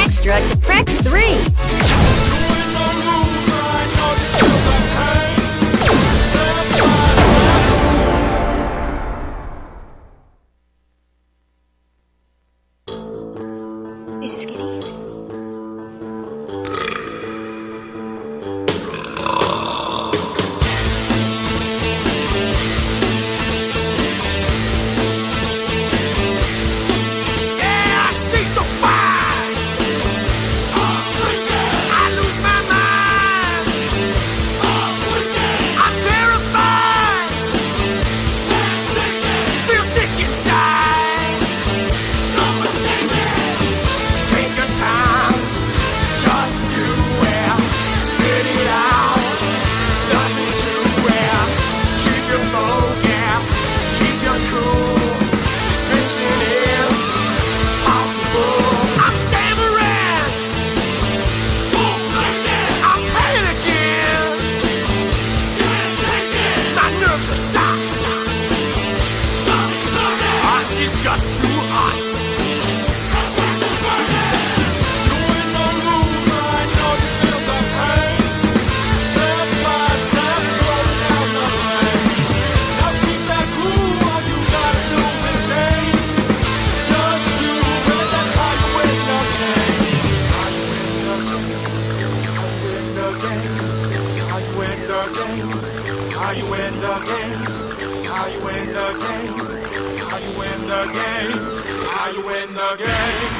extra to press 3. Is this getting easy? She's just too hot. Are you in the game? Are you in the game? Are you in the game? Are you in the game?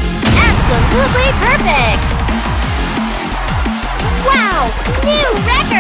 Absolutely perfect! Wow! New record!